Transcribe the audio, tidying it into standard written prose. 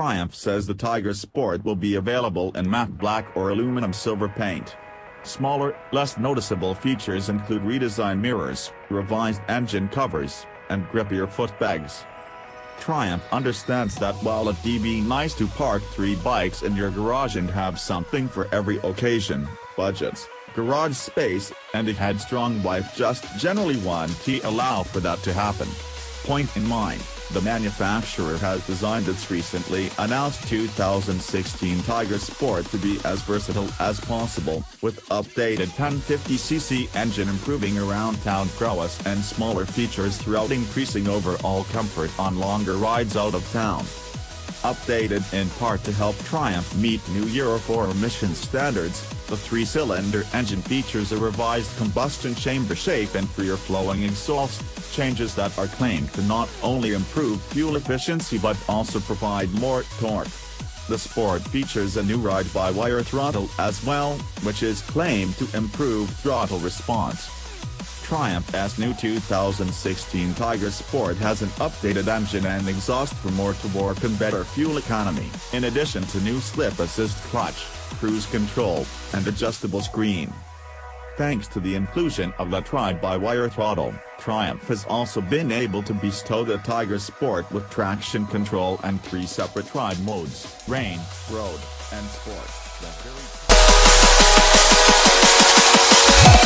Triumph says the Tiger Sport will be available in matte black or aluminum silver paint. Smaller, less noticeable features include redesigned mirrors, revised engine covers, and grippier footpegs. Triumph understands that while it'd be nice to park 3 bikes in your garage and have something for every occasion, budgets, garage space, and a headstrong wife just generally won't allow for that to happen. Point in mind, the manufacturer has designed its recently announced 2016 Tiger Sport to be as versatile as possible, with updated 1050cc engine improving around-town prowess and smaller features throughout increasing overall comfort on longer rides out of town. Updated in part to help Triumph meet new Euro 4 emission standards, the 3-cylinder engine features a revised combustion chamber shape and freer-flowing exhaust, changes that are claimed to not only improve fuel efficiency but also provide more torque. The Sport features a new ride-by-wire throttle as well, which is claimed to improve throttle response. Triumph's new 2016 Tiger Sport has an updated engine and exhaust for more torque and better fuel economy, in addition to new slip assist clutch, cruise control, and adjustable screen. Thanks to the inclusion of the ride-by-wire throttle, Triumph has also been able to bestow the Tiger Sport with traction control and 3 separate ride modes: rain, road, and sport.